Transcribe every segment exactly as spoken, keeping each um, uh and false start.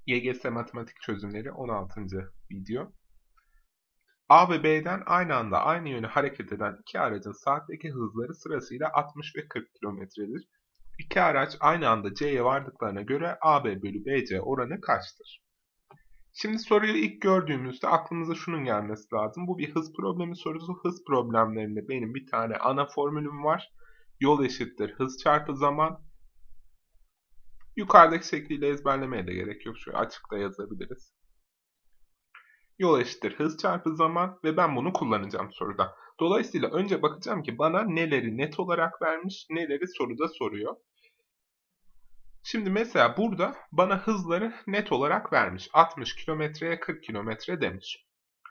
Y G S Matematik Çözümleri on altıncı video. A ve B'den aynı anda aynı yöne hareket eden iki aracın saatteki hızları sırasıyla altmış ve kırk kilometredir. İki araç aynı anda C'ye vardıklarına göre A B bölü B C oranı kaçtır? Şimdi soruyu ilk gördüğümüzde aklımıza şunun gelmesi lazım. Bu bir hız problemi sorusu. Hız problemlerinde benim bir tane ana formülüm var. Yol eşittir hız çarpı zaman. Yukarıdaki şekliyle ezberlemeye de gerek yok. Şöyle açıkta yazabiliriz. Yol eşittir hız çarpı zaman ve ben bunu kullanacağım soruda. Dolayısıyla önce bakacağım ki bana neleri net olarak vermiş, neleri soruda soruyor. Şimdi mesela burada bana hızları net olarak vermiş. altmış kilometreye kırk kilometre demiş.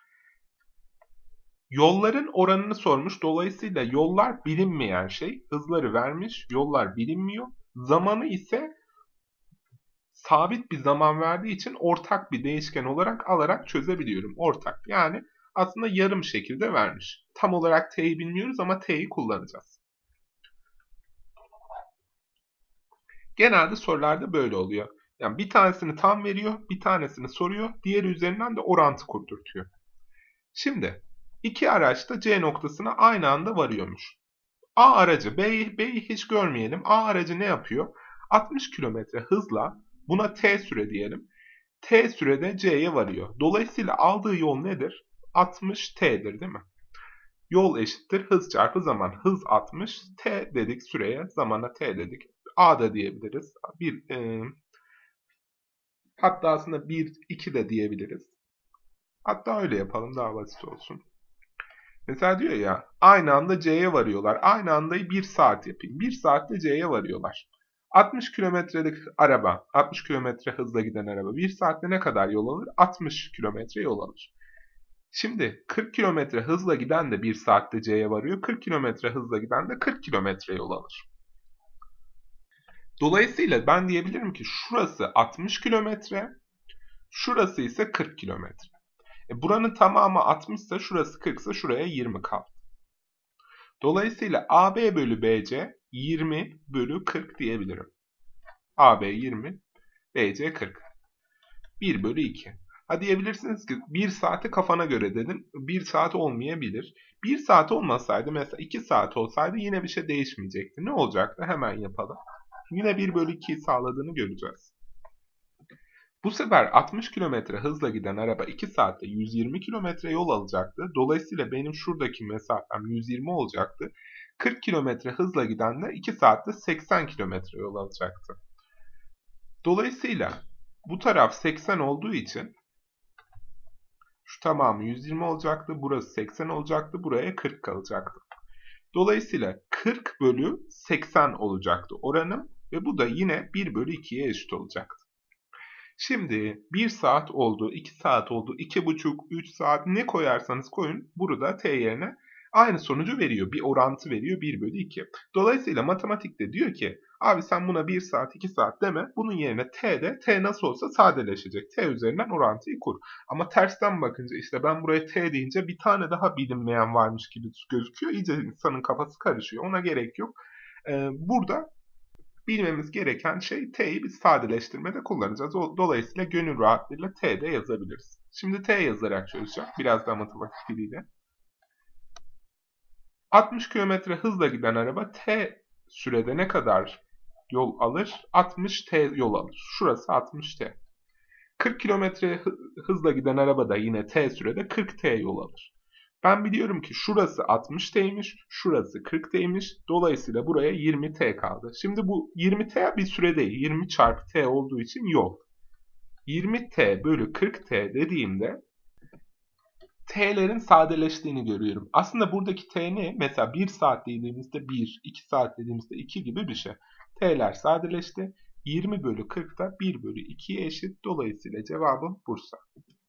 Yolların oranını sormuş. Dolayısıyla yollar bilinmeyen şey. Hızları vermiş, yollar bilinmiyor. Zamanı ise sabit bir zaman verdiği için ortak bir değişken olarak alarak çözebiliyorum. Ortak. Yani aslında yarım şekilde vermiş. Tam olarak T'yi bilmiyoruz ama T'yi kullanacağız. Genelde sorularda böyle oluyor. Yani bir tanesini tam veriyor, bir tanesini soruyor, diğeri üzerinden de orantı kurdurtuyor. Şimdi iki araç da C noktasına aynı anda varıyormuş. A aracı, B'yi B'yi hiç görmeyelim. A aracı ne yapıyor? altmış kilometre hızla, buna T süre diyelim. T sürede C'ye varıyor. Dolayısıyla aldığı yol nedir? altmış T'dir değil mi? Yol eşittir hız çarpı zaman. Hız altmış, T dedik süreye, zamana T dedik. A da diyebiliriz. Bir, e, hatta aslında bir, iki de diyebiliriz. Hatta öyle yapalım daha basit olsun. Mesela diyor ya aynı anda C'ye varıyorlar. Aynı anda bir saat yapayım. bir saatte C'ye varıyorlar. altmış kilometrelik araba, altmış kilometre hızla giden araba bir saatte ne kadar yol alır? altmış kilometre yol alır. Şimdi kırk kilometre hızla giden de bir saatte C'ye varıyor. kırk kilometre hızla giden de kırk kilometre yol alır. Dolayısıyla ben diyebilirim ki şurası altmış kilometre, şurası ise kırk kilometre. E buranın tamamı altmış ise şurası kırk ise şuraya yirmi kaldı. Dolayısıyla A B bölü B C yirmi bölü kırk diyebilirim. A B yirmi, B C kırk. bir bölü iki. Ha diyebilirsiniz ki bir saati kafana göre dedin. bir saat olmayabilir. bir saat olmasaydı mesela iki saat olsaydı yine bir şey değişmeyecekti. Ne olacaktı? Hemen yapalım. Yine bir bölü ikiyi sağladığını göreceğiz. Bu sefer altmış kilometre hızla giden araba iki saatte yüz yirmi kilometre yol alacaktı. Dolayısıyla benim şuradaki mesafem yüz yirmi olacaktı. kırk kilometre hızla giden de iki saatte seksen kilometre yol alacaktı. Dolayısıyla bu taraf seksen olduğu için şu tamamı yüz yirmi olacaktı. Burası seksen olacaktı. Buraya kırk kalacaktı. Dolayısıyla kırk bölü seksen olacaktı oranım. Ve bu da yine bir bölü ikiye eşit olacaktı. Şimdi bir saat oldu, iki saat oldu, iki buçuk, üç saat ne koyarsanız koyun burada T yerine aynı sonucu veriyor. Bir orantı veriyor bir bölü iki. Dolayısıyla matematikte diyor ki abi sen buna bir saat iki saat deme. Bunun yerine T'de T nasıl olsa sadeleşecek. T üzerinden orantıyı kur. Ama tersten bakınca işte ben buraya T deyince bir tane daha bilinmeyen varmış gibi gözüküyor. İyice insanın kafası karışıyor. Ona gerek yok. Ee, burada bilmemiz gereken şey T'yi biz sadeleştirmede kullanacağız. Dolayısıyla gönül rahatlığıyla T'de yazabiliriz. Şimdi T yazarak çözeceğim. Biraz da matematik diliyle. altmış kilometre hızla giden araba T sürede ne kadar yol alır? altmış T yol alır. Şurası altmış T. kırk kilometre hızla giden araba da yine T sürede kırk T yol alır. Ben biliyorum ki şurası altmış T'ymiş, şurası kırk T'ymiş. Dolayısıyla buraya yirmi T kaldı. Şimdi bu yirmi T bir süre değil. yirmi çarpı T olduğu için yol. yirmi T bölü kırk T dediğimde T'lerin sadeleştiğini görüyorum. Aslında buradaki T ne? Mesela bir saat dediğimizde bir, iki saat dediğimizde iki gibi bir şey. T'ler sadeleşti. yirmi bölü kırk da bir bölü ikiye eşit. Dolayısıyla cevabım Bursa.